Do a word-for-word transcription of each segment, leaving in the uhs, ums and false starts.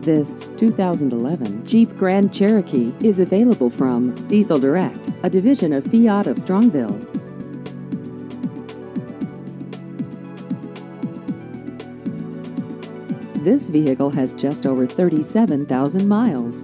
This two thousand eleven Jeep Grand Cherokee is available from Diesel Direct, a division of Fiat of Strongville. This vehicle has just over thirty-seven thousand miles.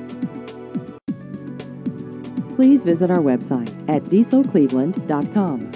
Please visit our website at diesel cleveland dot com.